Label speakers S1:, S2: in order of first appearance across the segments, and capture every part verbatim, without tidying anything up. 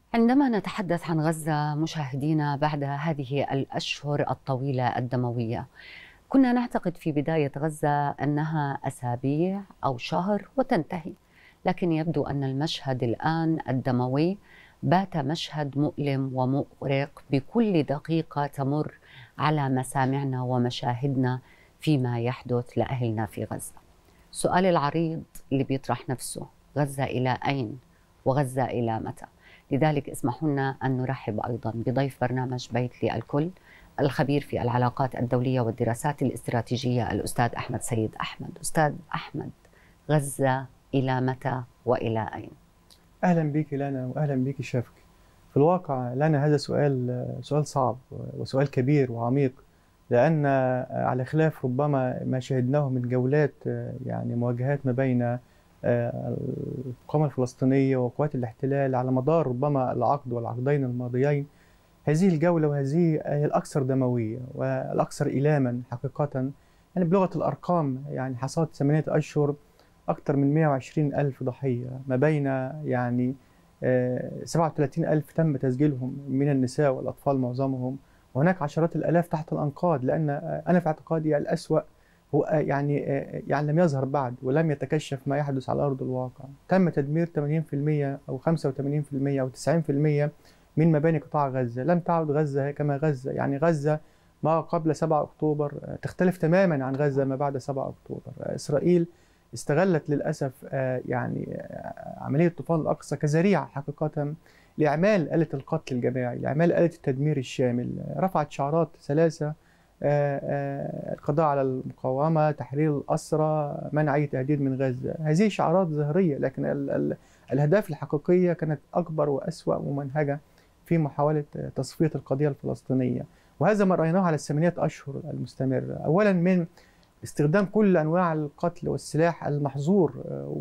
S1: عندما نتحدث عن غزة مشاهدينا بعد هذه الأشهر الطويلة الدموية، كنا نعتقد في بداية غزة أنها أسابيع أو شهر وتنتهي، لكن يبدو أن المشهد الآن الدموي بات مشهد مؤلم ومؤرق بكل دقيقة تمر على مسامعنا ومشاهدنا فيما يحدث لأهلنا في غزة. السؤال العريض اللي بيطرح نفسه: غزة إلى أين؟ وغزة إلى متى؟ لذلك اسمحوا لنا أن نرحب أيضا بضيف برنامج بيت للكل، الخبير في العلاقات الدولية والدراسات الاستراتيجية الأستاذ أحمد سيد أحمد. أستاذ أحمد، غزة إلى متى وإلى أين؟
S2: أهلا بك لنا وأهلا بك شافك. في الواقع لنا هذا سؤال سؤال صعب وسؤال كبير وعميق، لأن على خلاف ربما ما شهدناه من جولات يعني مواجهات ما بين القوات الفلسطينية وقوات الاحتلال على مدار ربما العقد والعقدين الماضيين، هذه الجولة وهذه هي الأكثر دموية والأكثر إيلاما حقيقة. يعني بلغة الأرقام، يعني حصاد ثمانية أشهر أكثر من مئة وعشرين ألف ضحية، ما بين يعني سبعة وثلاثين ألف تم تسجيلهم من النساء والأطفال معظمهم، وهناك عشرات الآلاف تحت الأنقاض. لأن أنا في اعتقادي الأسوأ هو يعني يعني لم يظهر بعد ولم يتكشف ما يحدث على أرض الواقع. تم تدمير ثمانين بالمئة أو خمسة وثمانين بالمئة أو تسعين بالمئة من مباني قطاع غزة. لم تعد غزة كما غزة، يعني غزة ما قبل سبعة أكتوبر تختلف تماما عن غزة ما بعد سبعة أكتوبر. إسرائيل استغلت للأسف يعني عملية طوفان الأقصى كذريعة حقيقة لإعمال آلة القتل الجماعي، لإعمال آلة التدمير الشامل. رفعت شعارات ثلاثة: القضاء على المقاومة، تحرير الأسرى، منع أي تهديد من غزة. هذه شعارات ظاهرية، لكن ال ال الأهداف الحقيقية كانت أكبر وأسوأ ممنهجة في محاولة تصفية القضية الفلسطينية. وهذا ما رأيناه على الثمانية أشهر المستمرة، أولا من استخدام كل أنواع القتل والسلاح المحظور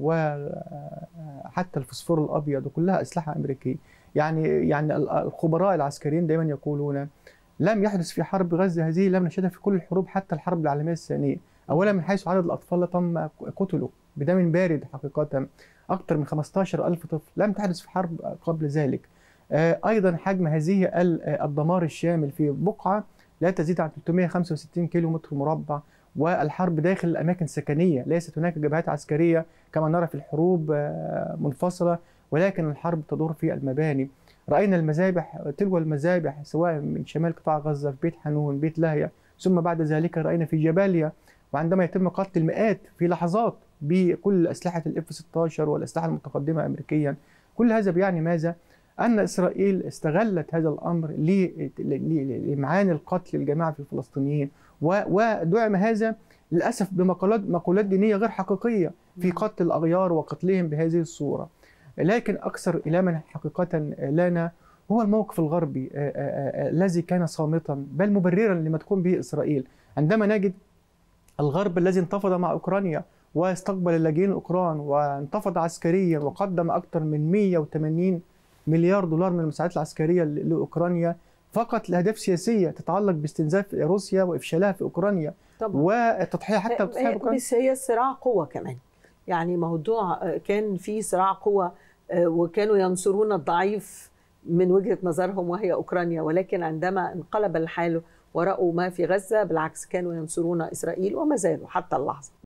S2: وحتى الفسفور الأبيض، وكلها أسلحة أمريكية. يعني يعني الخبراء العسكريين دائما يقولون لم يحدث في حرب غزة هذه، لم نشهدها في كل الحروب حتى الحرب العالمية الثانية. أولا من حيث عدد الأطفال التي تم قتلوا بدم بارد حقيقة، أكثر من خمسة عشر ألف طفل، لم تحدث في حرب قبل ذلك. أيضا حجم هذه الدمار الشامل في بقعة لا تزيد عن ثلاثمئة وخمسة وستين كيلو متر مربع، والحرب داخل الأماكن السكنية. ليست هناك جبهات عسكرية كما نرى في الحروب منفصلة، ولكن الحرب تدور في المباني. رأينا المذابح تلو المذابح، سواء من شمال قطاع غزة في بيت حنون، بيت لاهيا، ثم بعد ذلك رأينا في جباليا، وعندما يتم قتل المئات في لحظات بكل أسلحة الإف ستة عشر والأسلحة المتقدمة أمريكيا. كل هذا بيعني ماذا؟ أن إسرائيل استغلت هذا الأمر لإمعان القتل الجماعي في الفلسطينيين، ودعم هذا للأسف بمقولات مقولات دينية غير حقيقية في قتل الأغيار وقتلهم بهذه الصورة. لكن أكثر إيلاما حقيقة لنا هو الموقف الغربي الذي كان صامتا بل مبررا لما تقوم به إسرائيل. عندما نجد الغرب الذي انتفض مع أوكرانيا واستقبل اللاجئين الأوكران وانتفض عسكريا وقدم أكثر من مئة وثمانين مليار دولار من المساعدات العسكرية لأوكرانيا فقط لأهداف سياسية تتعلق باستنزاف روسيا وإفشالها في أوكرانيا والتضحية حتى
S3: بتضحية أوكرانيا. بس هي صراع قوة كمان، يعني موضوع كان في صراع قوة وكانوا ينصرون الضعيف من وجهة نظرهم وهي أوكرانيا، ولكن عندما انقلب الحال ورأوا ما في غزة بالعكس كانوا ينصرون إسرائيل وما زالوا حتى اللحظة.